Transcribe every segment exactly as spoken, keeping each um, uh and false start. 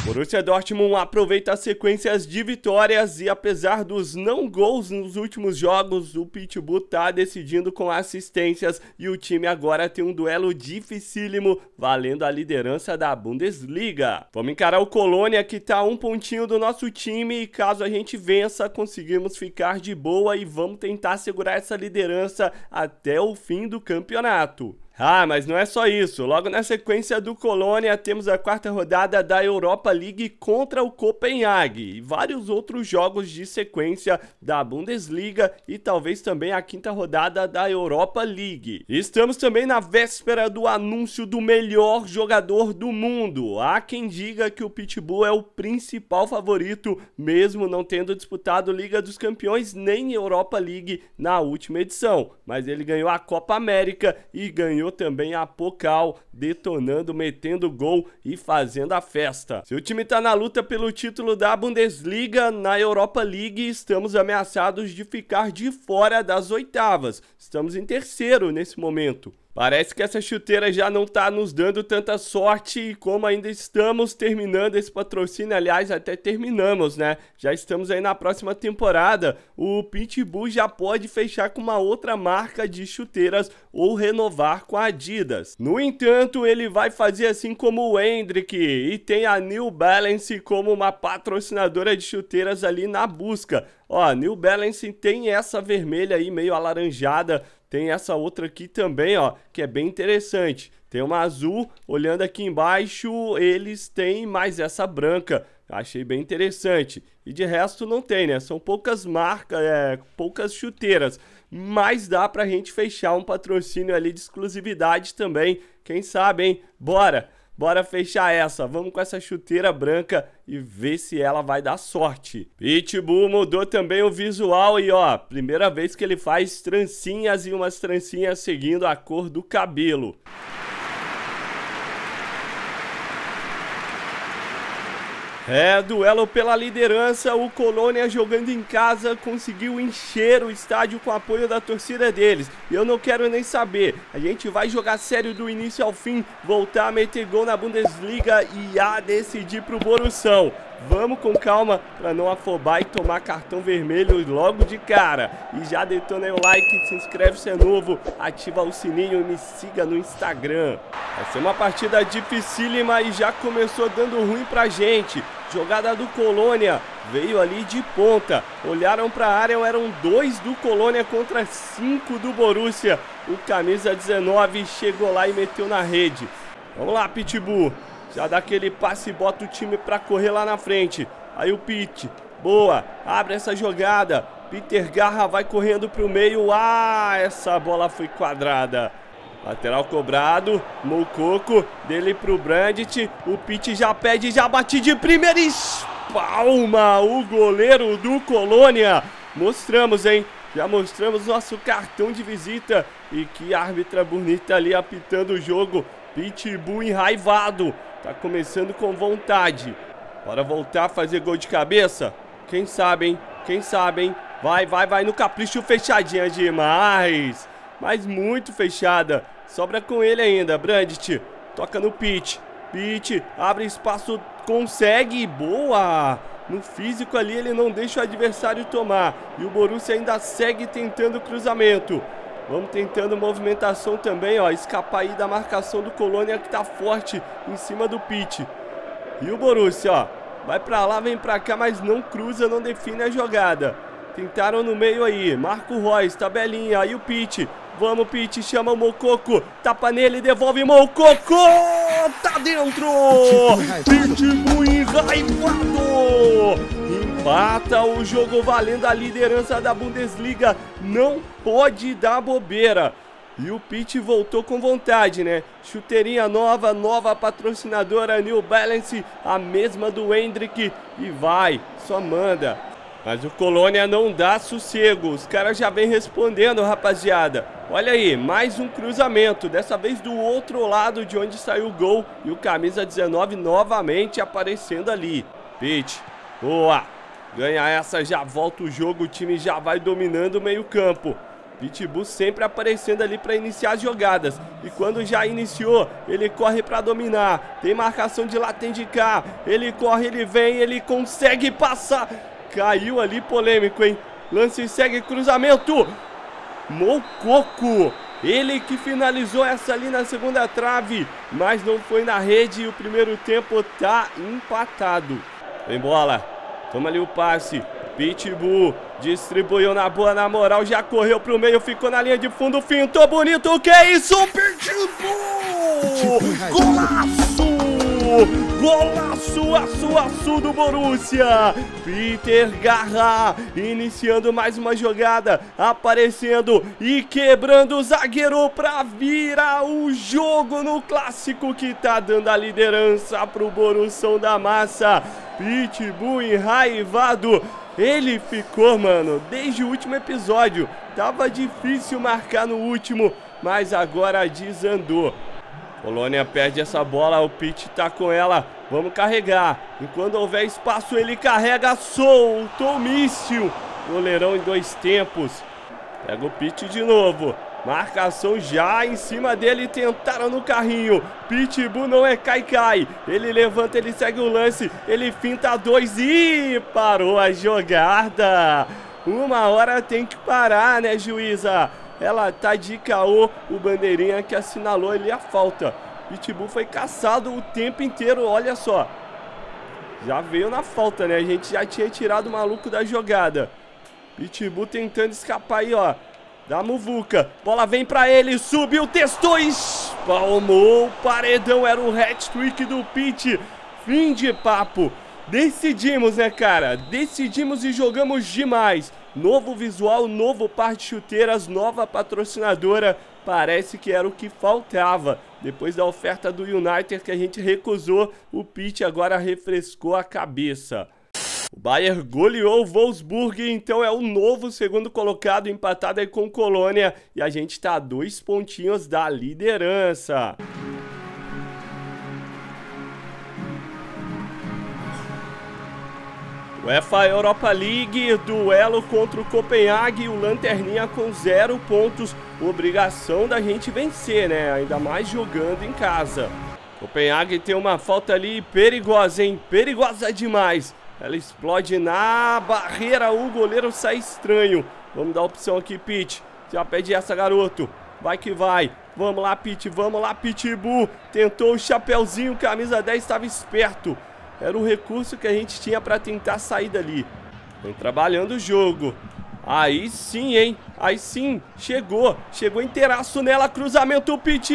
Borussia Dortmund aproveita as sequências de vitórias e apesar dos não gols nos últimos jogos, o Pitbull tá decidindo com assistências e o time agora tem um duelo dificílimo, valendo a liderança da Bundesliga. Vamos encarar o Colônia, que tá a um pontinho do nosso time e caso a gente vença, conseguimos ficar de boa e vamos tentar segurar essa liderança até o fim do campeonato. Ah, mas não é só isso. Logo na sequência do Colônia, temos a quarta rodada da Europa League contra o Copenhague e vários outros jogos de sequência da Bundesliga e talvez também a quinta rodada da Europa League. Estamos também na véspera do anúncio do melhor jogador do mundo. Há quem diga que o Pitbull é o principal favorito, mesmo não tendo disputado Liga dos Campeões nem Europa League na última edição. Mas ele ganhou a Copa América e ganhou também a Pokal, detonando, metendo gol e fazendo a festa. Se o time tá na luta pelo título da Bundesliga, na Europa League estamos ameaçados de ficar de fora das oitavas. Estamos em terceiro nesse momento. Parece que essa chuteira já não tá nos dando tanta sorte e como ainda estamos terminando esse patrocínio, aliás, até terminamos, né? Já estamos aí na próxima temporada, o Pitbull já pode fechar com uma outra marca de chuteiras ou renovar com a Adidas. No entanto, ele vai fazer assim como o Hendrick e tem a New Balance como uma patrocinadora de chuteiras ali na busca. Ó, New Balance tem essa vermelha aí meio alaranjada. Tem essa outra aqui também, ó, que é bem interessante. Tem uma azul, olhando aqui embaixo, eles têm mais essa branca. Achei bem interessante. E de resto não tem, né? São poucas marcas, é, poucas chuteiras. Mas dá pra gente fechar um patrocínio ali de exclusividade também. Quem sabe, hein? Bora! Bora fechar essa, vamos com essa chuteira branca e ver se ela vai dar sorte. Pitbull mudou também o visual e ó, primeira vez que ele faz trancinhas e umas trancinhas seguindo a cor do cabelo. É, duelo pela liderança, o Colônia jogando em casa conseguiu encher o estádio com o apoio da torcida deles. E eu não quero nem saber, a gente vai jogar sério do início ao fim, voltar a meter gol na Bundesliga e a decidir pro Borussão. Vamos com calma para não afobar e tomar cartão vermelho logo de cara. E já detona aí o like, se inscreve se é novo, ativa o sininho e me siga no Instagram. Vai ser uma partida dificílima e já começou dando ruim pra gente. Jogada do Colônia, veio ali de ponta, olharam para a área, eram dois do Colônia contra cinco do Borussia. O camisa dezenove chegou lá e meteu na rede. Vamos lá, Pitbull. Já dá aquele passe e bota o time pra correr lá na frente. Aí o Pit, boa, abre essa jogada. Peter Garra vai correndo pro meio. Ah, essa bola foi quadrada. Lateral cobrado, Moukoko, dele pro Brandt. O Pit já pede, já bate de primeira e espalma o goleiro do Colônia. Mostramos, hein? Já mostramos nosso cartão de visita. E que árbitra bonita ali apitando o jogo. Pitbull enraivado. Tá começando com vontade. Bora voltar a fazer gol de cabeça? Quem sabe, hein? Quem sabe, hein? Vai, vai, vai no capricho, fechadinha demais. Mas muito fechada. Sobra com ele ainda, Brandt. Toca no Pit. Pit, abre espaço, consegue. Boa! No físico ali ele não deixa o adversário tomar. E o Borussia ainda segue tentando o cruzamento. Vamos tentando movimentação também, ó. Escapar aí da marcação do Colônia que tá forte em cima do Pit. E o Borussia, ó. Vai pra lá, vem pra cá, mas não cruza, não define a jogada. Tentaram no meio aí. Marco Reus, tabelinha. Aí o Pit. Vamos, Pit, chama o Moukoko. Tapa nele, devolve Moukoko. Tá dentro! Pitbull enraivado! Empata o jogo valendo a liderança da Bundesliga. Não pode dar bobeira. E o Pit voltou com vontade, né? Chuteirinha nova, nova patrocinadora New Balance, a mesma do Hendrick. E vai, só manda. Mas o Colônia não dá sossego. Os caras já vem respondendo, rapaziada. Olha aí, mais um cruzamento. Dessa vez do outro lado de onde saiu o gol. E o camisa dezenove novamente aparecendo ali. Pit, boa. Ganha essa, já volta o jogo. O time já vai dominando o meio campo. Pitbull sempre aparecendo ali para iniciar as jogadas. E quando já iniciou, ele corre para dominar. Tem marcação de lá, tem de cá. Ele corre, ele vem, ele consegue passar. Caiu ali, polêmico, hein? Lance segue, cruzamento. Mococo. Ele que finalizou essa ali na segunda trave, mas não foi na rede e o primeiro tempo tá empatado. Vem bola. Toma ali o passe. Pitbull distribuiu na boa, na moral, já correu pro meio, ficou na linha de fundo, fintou bonito, o que é isso? Pitbull! Golaço! Golaço, aço, aço do Borussia! Peter Garra iniciando mais uma jogada, aparecendo e quebrando o zagueiro pra virar o jogo no clássico que tá dando a liderança pro Borussia da Massa. Pitbull enraivado. Ele ficou, mano, desde o último episódio. Tava difícil marcar no último, mas agora desandou. Colônia perde essa bola, o Pitt tá com ela. Vamos carregar. Enquanto houver espaço, ele carrega, soltou o míssil. Goleirão em dois tempos. Pega o Pitt de novo. Marcação já em cima dele, tentaram no carrinho. Pitbull não é cai-cai. Ele levanta, ele segue o lance. Ele finta dois e parou a jogada. Uma hora tem que parar, né, juíza? Ela tá de caô. O bandeirinha que assinalou ali a falta. Pitbull foi caçado o tempo inteiro, olha só. Já veio na falta, né? A gente já tinha tirado o maluco da jogada. Pitbull tentando escapar aí, ó. Da muvuca, bola vem pra ele, subiu, testou, espalmou o paredão, era o hat-trick do Pitt. Fim de papo. Decidimos, né, cara? Decidimos e jogamos demais. Novo visual, novo par de chuteiras, nova patrocinadora. Parece que era o que faltava. Depois da oferta do United que a gente recusou, o Pitt agora refrescou a cabeça. O Bayern goleou o Wolfsburg, então é o novo segundo colocado, empatado aí com o Colônia. E a gente tá a dois pontinhos da liderança. UEFA Europa League, duelo contra o Copenhague, o Lanterninha com zero pontos. Obrigação da gente vencer, né? Ainda mais jogando em casa. Copenhague tem uma falta ali perigosa, hein? Perigosa demais. Ela explode na barreira, o goleiro sai estranho. Vamos dar opção aqui, Pitt. Já pede essa, garoto. Vai que vai. Vamos lá, Pitt. Vamos lá, Pitbull. Tentou o chapeuzinho, camisa dez estava esperto. Era o recurso que a gente tinha para tentar sair dali. Vem trabalhando o jogo. Aí sim, hein? Aí sim. Chegou. Chegou inteiraço nela. Cruzamento, Pitt.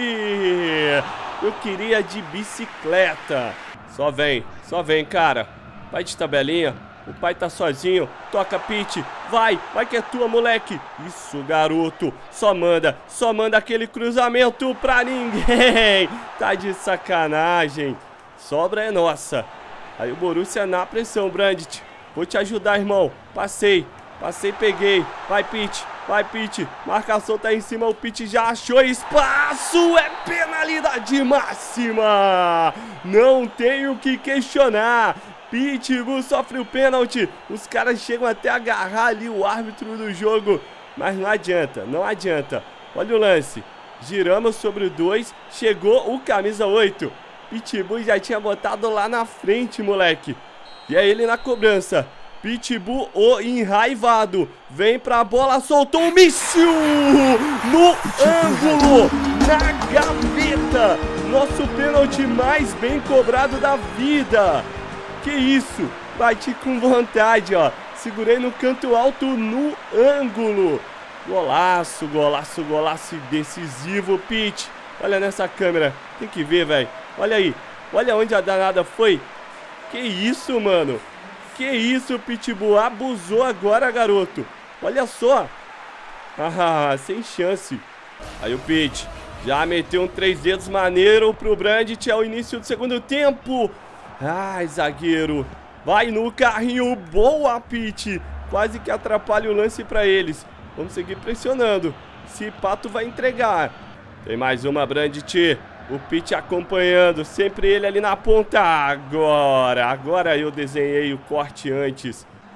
Eu queria de bicicleta. Só vem. Só vem, cara. Vai de tabelinha, o pai tá sozinho, toca, Pitt, vai, vai que é tua, moleque. Isso, garoto, só manda, só manda aquele cruzamento pra ninguém. Tá de sacanagem, sobra é nossa. Aí o Borussia na pressão, Brandt, vou te ajudar, irmão, passei, passei, peguei, vai, Pitt, vai, Pitt, marcação tá em cima, o Pitt já achou espaço, é penalidade máxima, não tenho o que questionar. Pitbull sofre o pênalti. Os caras chegam até a agarrar ali o árbitro do jogo. Mas não adianta, não adianta. Olha o lance. Giramos sobre o dois. Chegou o camisa oito. Pitbull já tinha botado lá na frente, moleque. E é ele na cobrança. Pitbull, o enraivado. Vem pra bola, soltou um míssil no ângulo, na gaveta. Nosso pênalti mais bem cobrado da vida. Que isso, bati com vontade, ó. Segurei no canto alto no ângulo. Golaço, golaço, golaço decisivo, Pitt. Olha nessa câmera, tem que ver, velho. Olha aí, olha onde a danada foi. Que isso, mano. Que isso, Pitbull, abusou agora, garoto. Olha só. Ah, sem chance. Aí o Pitt já meteu um três dedos maneiro pro Brandt ao início do segundo tempo. Ai, zagueiro. Vai no carrinho. Boa, Pitt. Quase que atrapalha o lance pra eles. Vamos seguir pressionando. Se Pato vai entregar. Tem mais uma, Brandt. O Pitt acompanhando. Sempre ele ali na ponta. Agora. Agora eu desenhei o corte antes.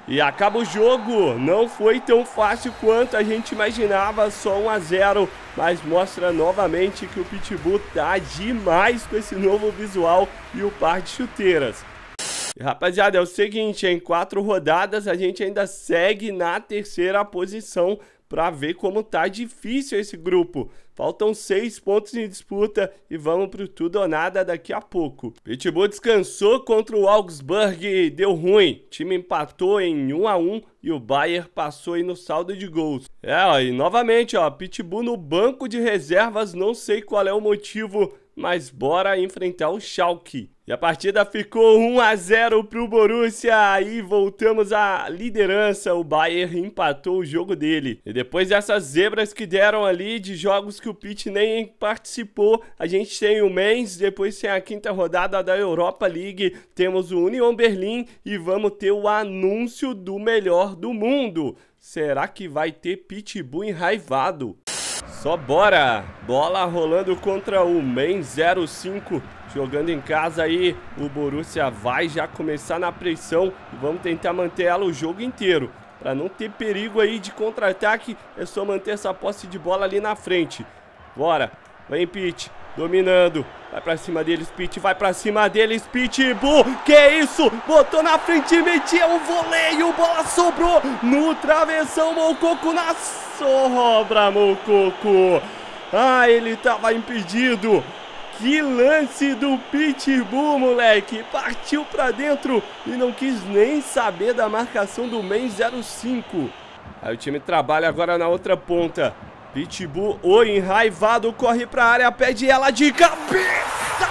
E acaba o jogo. Não foi tão fácil quanto a gente imaginava, só um a zero, mas mostra novamente que o Pitbull tá demais com esse novo visual e o par de chuteiras. E, rapaziada, é o seguinte, em quatro rodadas a gente ainda segue na terceira posição para ver como tá difícil esse grupo. Faltam seis pontos em disputa e vamos pro tudo ou nada daqui a pouco. Pitbull descansou contra o Augsburg e deu ruim. O time empatou em um a um e o Bayern passou aí no saldo de gols. É, ó, e novamente, ó, Pitbull no banco de reservas, não sei qual é o motivo, mas bora enfrentar o Schalke. E a partida ficou um a zero pro Borussia, aí voltamos à liderança, o Bayern empatou o jogo dele. E depois dessas zebras que deram ali, de jogos que o Pit nem participou, a gente tem o Mainz, depois tem a quinta rodada da Europa League, temos o Union Berlin e vamos ter o anúncio do melhor do mundo. Será que vai ter Pitbull enraivado? Só bora! Bola rolando contra o Mainz zero cinco. Jogando em casa aí, o Borussia vai já começar na pressão e vamos tentar manter ela o jogo inteiro. Para não ter perigo aí de contra-ataque, é só manter essa posse de bola ali na frente. Bora, vem Pit, dominando. Vai pra cima deles, Pit, vai pra cima deles, Pitbull. Que isso? Botou na frente e metia um voleio, bola sobrou no travessão, Moukoko na sobra, Moukoko. Ah, ele tava impedido. Que lance do Pitbull, moleque. Partiu pra dentro e não quis nem saber da marcação do Mainz zero cinco. Aí o time trabalha agora na outra ponta. Pitbull, o enraivado, corre pra área, pede ela de cabeça.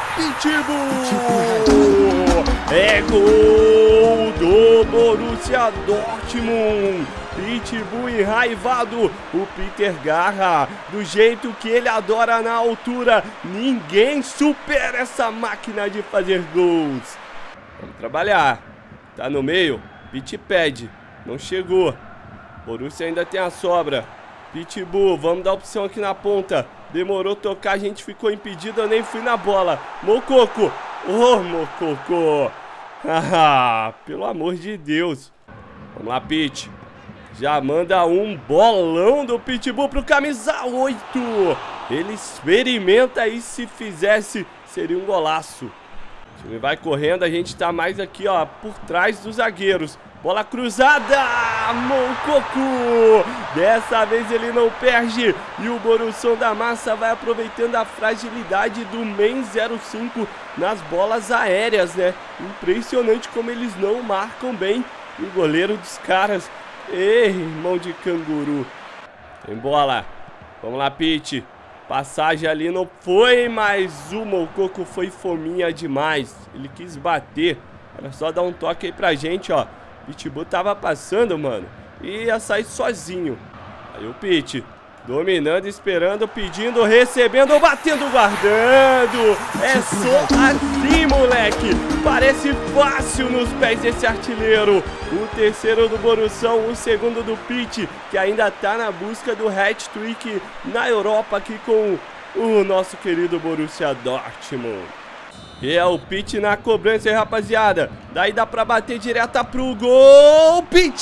Pitbull! É gol do Borussia Dortmund. Pitbull enraivado, o Peter Garra, do jeito que ele adora na altura. Ninguém supera essa máquina de fazer gols. Vamos trabalhar. Tá no meio, Pit pede, não chegou. Borussia ainda tem a sobra. Pitbull, vamos dar opção aqui na ponta. Demorou tocar, a gente ficou impedido, eu nem fui na bola. Moukoko, oh Moukoko. Ah, pelo amor de Deus. Vamos lá, Pit. Já manda um bolão do Pitbull pro camisa oito. Ele experimenta e se fizesse, seria um golaço. O time vai correndo, a gente tá mais aqui, ó, por trás dos zagueiros. Bola cruzada, Moukoko. Dessa vez ele não perde. E o Borussia da Massa vai aproveitando a fragilidade do Mainz zero cinco nas bolas aéreas, né? Impressionante como eles não marcam bem o goleiro dos caras. Ei, irmão de canguru. Tem bola. Vamos lá, Pit. Passagem ali não foi, mas o Moukoko foi fominha demais. Ele quis bater. Era só dar um toque aí pra gente, ó. Pitbull tava passando, mano, e ia sair sozinho. Aí o Pit, dominando, esperando, pedindo, recebendo, batendo, guardando. É só assim, moleque. Parece fácil nos pés desse artilheiro. O terceiro do Borussia, o segundo do Pit, que ainda tá na busca do hat-trick na Europa aqui com o nosso querido Borussia Dortmund. E é o Pit na cobrança aí, rapaziada. Daí dá pra bater direta pro gol.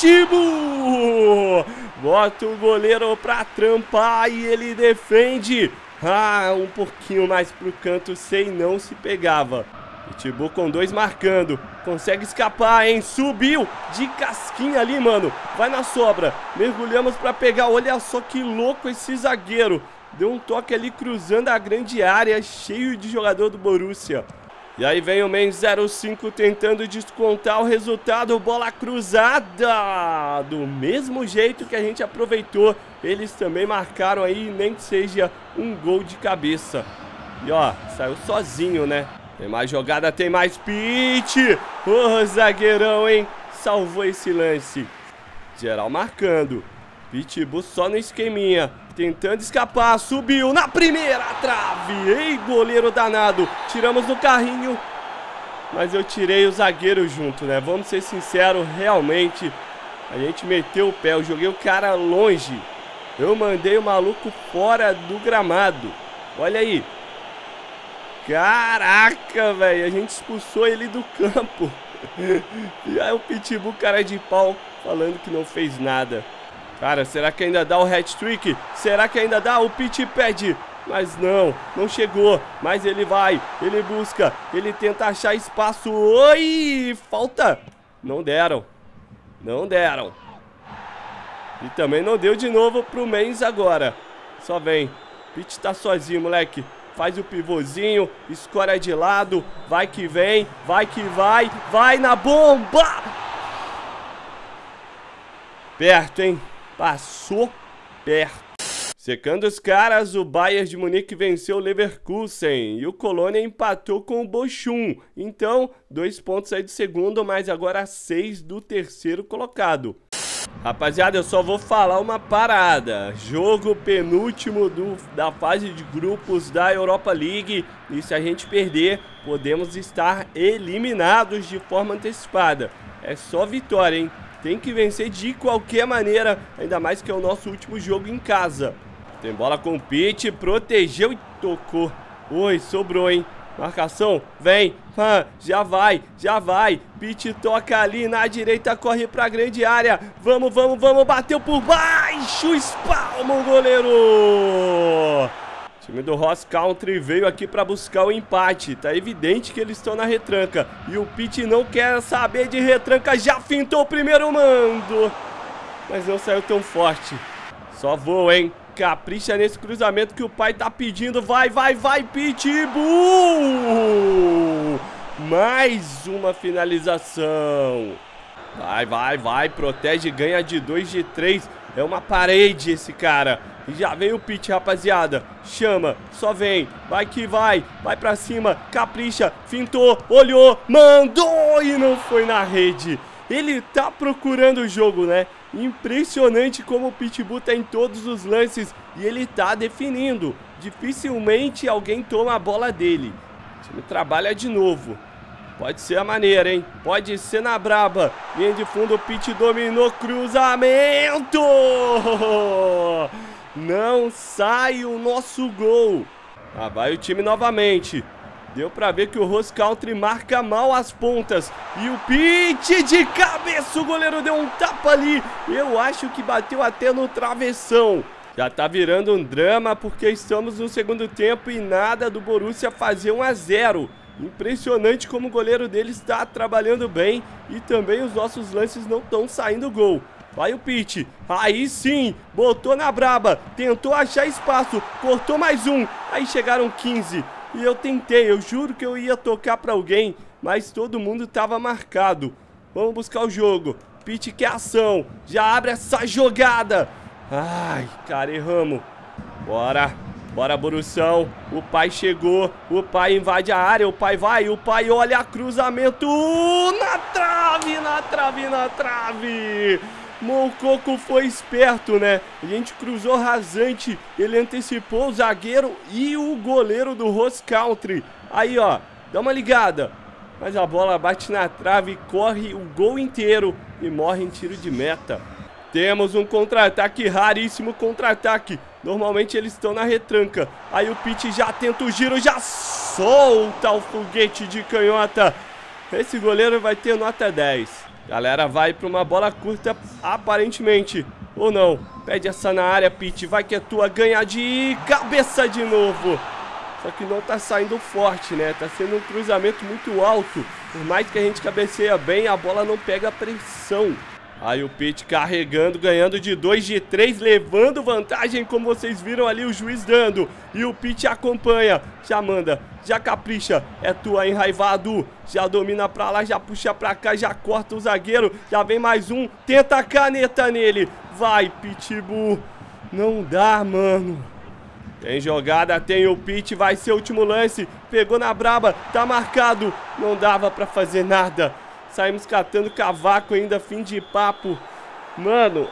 Pitbull! Bota o goleiro pra trampar e ele defende. Ah, um pouquinho mais pro canto, sem não se pegava. Pitbull com dois marcando. Consegue escapar, hein? Subiu de casquinha ali, mano. Vai na sobra. Mergulhamos pra pegar. Olha só que louco esse zagueiro. Deu um toque ali cruzando a grande área, cheio de jogador do Borussia. E aí vem o Mainz zero cinco tentando descontar o resultado. Bola cruzada. Do mesmo jeito que a gente aproveitou, eles também marcaram aí, nem que seja um gol de cabeça. E ó, saiu sozinho, né? Tem mais jogada, tem mais Pit. Ô, oh, zagueirão, hein? Salvou esse lance. Geral marcando. Pitbull só no esqueminha. Tentando escapar, subiu na primeira trave. Ei, goleiro danado. Tiramos no carrinho, mas eu tirei o zagueiro junto, né? Vamos ser sinceros, realmente a gente meteu o pé. Eu joguei o cara longe. Eu mandei o maluco fora do gramado. Olha aí. Caraca, velho, a gente expulsou ele do campo. E aí o Pitbull, cara de pau, falando que não fez nada. Cara, será que ainda dá o hat-trick? Será que ainda dá? O Pit pede. Mas não, não chegou. Mas ele vai, ele busca, ele tenta achar espaço. Oi, falta. Não deram. Não deram. E também não deu de novo pro Mens agora. Só vem. Pit tá sozinho, moleque. Faz o pivôzinho, escora de lado. Vai que vem, vai que vai. Vai na bomba. Perto, hein? Passou perto. Secando os caras, o Bayern de Munique venceu o Leverkusen e o Colônia empatou com o Bochum. Então, dois pontos aí do segundo, mas agora seis do terceiro colocado. Rapaziada, eu só vou falar uma parada. Jogo penúltimo do, da fase de grupos da Europa League. E se a gente perder, podemos estar eliminados de forma antecipada. É só vitória, hein? Tem que vencer de qualquer maneira, ainda mais que é o nosso último jogo em casa. Tem bola com o Pit, protegeu e tocou. Oi, sobrou, hein? Marcação, vem, ah, já vai, já vai. Pit toca ali na direita, corre pra grande área. Vamos, vamos, vamos, bateu por baixo, espalma o goleiro. O time do Ross Country veio aqui pra buscar o empate. Tá evidente que eles estão na retranca. E o Pit não quer saber de retranca, já fintou o primeiro mando. Mas não saiu tão forte. Só voa, hein? Capricha nesse cruzamento que o pai tá pedindo. Vai, vai, vai, Pitbull! Mais uma finalização. Vai, vai, vai. Protege, ganha de dois, de três. É uma parede esse cara. E já vem o Pit, rapaziada. Chama, só vem. Vai que vai. Vai pra cima. Capricha, fintou, olhou, mandou e não foi na rede. Ele tá procurando o jogo, né? Impressionante como o Pitbull tá em todos os lances e ele tá definindo. Dificilmente alguém toma a bola dele. O time trabalha de novo. Pode ser a maneira, hein? Pode ser na braba. Linha de fundo, o Pit dominou, cruzamento! Não sai o nosso gol. Ah, vai o time novamente. Deu pra ver que o Ross Country marca mal as pontas. E o Pit de cabeça, o goleiro deu um tapa ali. Eu acho que bateu até no travessão. Já tá virando um drama porque estamos no segundo tempo e nada do Borussia fazer um a zero. Impressionante como o goleiro dele está trabalhando bem e também os nossos lances não estão saindo gol. Vai o Pit, aí sim, botou na braba, tentou achar espaço, cortou mais um, aí chegaram quinze. E eu tentei, eu juro que eu ia tocar pra alguém, mas todo mundo tava marcado. Vamos buscar o jogo. Pit quer ação, já abre essa jogada. Ai, cara, erramos. Bora, bora, Borussão. O pai chegou, o pai invade a área, o pai vai, o pai olha cruzamento. Na trave, na trave, na trave. Moukoko foi esperto, né? A gente cruzou rasante, ele antecipou o zagueiro e o goleiro do Ross Country. Aí, ó, dá uma ligada. Mas a bola bate na trave, corre o gol inteiro e morre em tiro de meta. Temos um contra-ataque, raríssimo contra-ataque. Normalmente eles estão na retranca. Aí o Pit já tenta o giro, já solta o foguete de canhota. Esse goleiro vai ter nota dez. Galera, vai para uma bola curta, aparentemente. Ou não. Pede essa na área, Pit. Vai que é tua. Ganha de cabeça de novo. Só que não tá saindo forte, né? Tá sendo um cruzamento muito alto. Por mais que a gente cabeceia bem, a bola não pega pressão. Aí o Pit carregando, ganhando de dois, de três, levando vantagem, como vocês viram ali o juiz dando. E o Pit acompanha, já manda, já capricha, é tua, enraivado. Já domina pra lá, já puxa pra cá, já corta o zagueiro, já vem mais um, tenta a caneta nele. Vai, Pitbull, não dá, mano. Tem jogada, tem o Pit, vai ser o último lance. Pegou na braba, tá marcado, não dava pra fazer nada. Saímos catando cavaco ainda, fim de papo. Mano,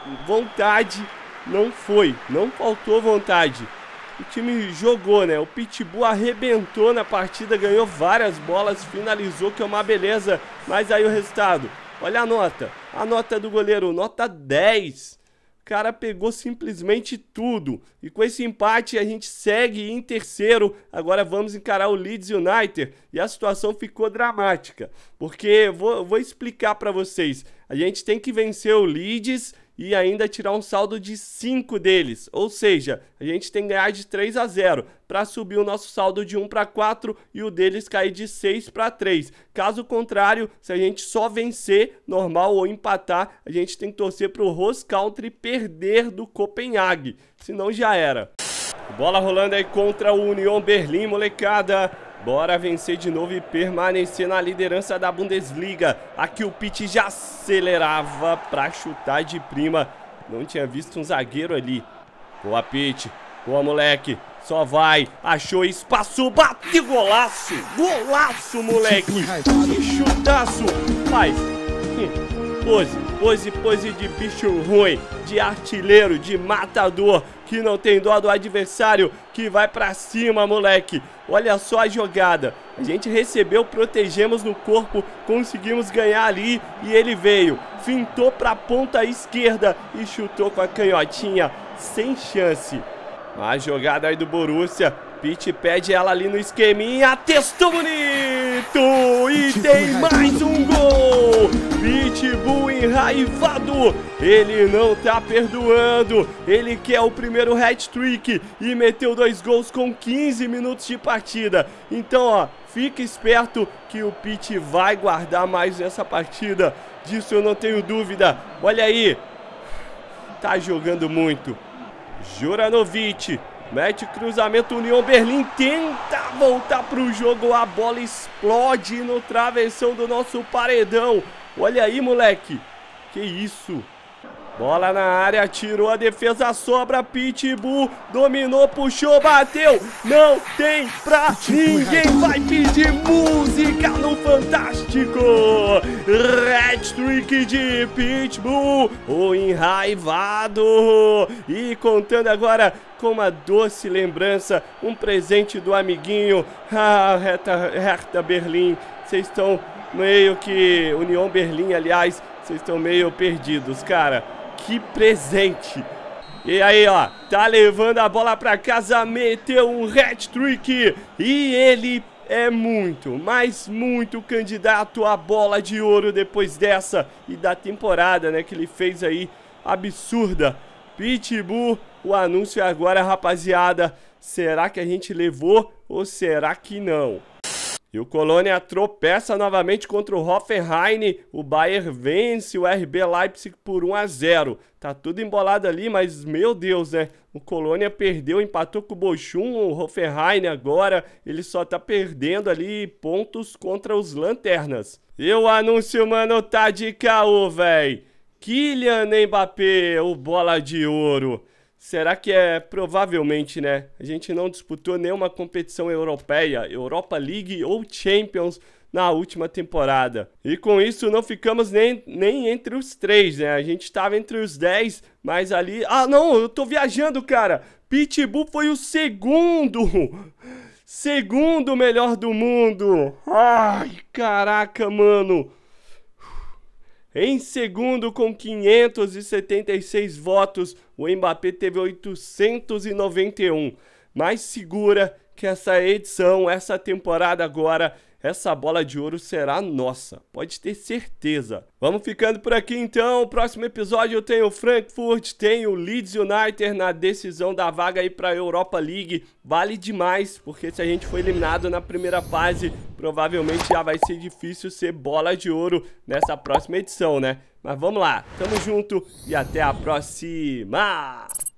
vontade não foi, não faltou vontade. O time jogou, né? O Pitbull arrebentou na partida, ganhou várias bolas, finalizou, que é uma beleza. Mas aí o resultado, olha a nota, a nota do goleiro, nota dez. cara pegou simplesmente tudo. E com esse empate a gente segue em terceiro. Agora vamos encarar o Leeds United e a situação ficou dramática. Porque, vou, vou explicar para vocês, a gente tem que vencer o Leeds e ainda tirar um saldo de cinco deles. Ou seja, a gente tem que ganhar de três a zero para subir o nosso saldo de um para quatro e o deles cair de seis para três. Caso contrário, se a gente só vencer, normal, ou empatar, a gente tem que torcer para o Ross Country perder do Copenhague. Senão já era. Bola rolando aí contra o Union Berlim, molecada. Bora vencer de novo e permanecer na liderança da Bundesliga. Aqui o Pitt já acelerava pra chutar de prima. Não tinha visto um zagueiro ali. Boa, Pitt. Boa, moleque. Só vai. Achou espaço. Bate golaço. Golaço, moleque. Que chutaço. Faz. Pose. Pose, pose de bicho ruim. De artilheiro, de matador. Que não tem dó do adversário. Que vai pra cima, moleque. Olha só a jogada. A gente recebeu, protegemos no corpo, conseguimos ganhar ali e ele veio. Fintou pra ponta esquerda e chutou com a canhotinha. Sem chance. A jogada aí do Borussia. Pitt pede ela ali no esqueminha. Testou bonito! E tem mais um gol! Pitbull enraivado. Ele não tá perdoando. Ele quer o primeiro hat-trick e meteu dois gols com quinze minutos de partida. Então, ó, fica esperto que o Pitt vai guardar mais nessa partida. Disso eu não tenho dúvida. Olha aí. Tá jogando muito. Juranovic. Mete cruzamento, Union Berlim tenta voltar pro jogo, a bola explode no travessão do nosso paredão. Olha aí, moleque. Que isso? Bola na área, tirou a defesa, sobra, Pitbull, dominou, puxou, bateu. Não tem pra ninguém, vai pedir música no Fantástico. Hat-trick de Pitbull, o enraivado. E contando agora com uma doce lembrança, um presente do amiguinho. Ah, Hertha, Hertha Berlim, vocês estão meio que... Union Berlim, aliás, vocês estão meio perdidos, cara. Que presente! E aí, ó, tá levando a bola pra casa, meteu um hat-trick e ele é muito, mas muito candidato à bola de ouro depois dessa e da temporada, né, que ele fez aí, absurda. Pitbull, o anúncio agora, rapaziada, será que a gente levou ou será que não? E o Colônia tropeça novamente contra o Hoffenheim. O Bayern vence o R B Leipzig por um a zero. Tá tudo embolado ali, mas meu Deus, né? O Colônia perdeu, empatou com o Bochum, o Hoffenheim agora. Ele só tá perdendo ali pontos contra os Lanternas. E o anúncio, mano, tá de caô, véi. Kylian Mbappé, o bola de ouro. Será que é? Provavelmente, né? A gente não disputou nenhuma competição europeia, Europa League ou Champions na última temporada. E com isso não ficamos nem, nem entre os três, né? A gente estava entre os dez, mas ali... Ah, não! Eu tô viajando, cara! Pitbull foi o segundo! Segundo melhor do mundo! Ai, caraca, mano! Em segundo, com quinhentos e setenta e seis votos, o Mbappé teve oitocentos e noventa e um. Mas segura que essa edição, essa temporada agora, essa bola de ouro será nossa. Pode ter certeza. Vamos ficando por aqui então. No próximo episódio eu tenho o Frankfurt, tenho o Leeds United na decisão da vaga aí para a Europa League. Vale demais, porque se a gente for eliminado na primeira fase, provavelmente já vai ser difícil ser bola de ouro nessa próxima edição, né? Mas vamos lá, tamo junto e até a próxima!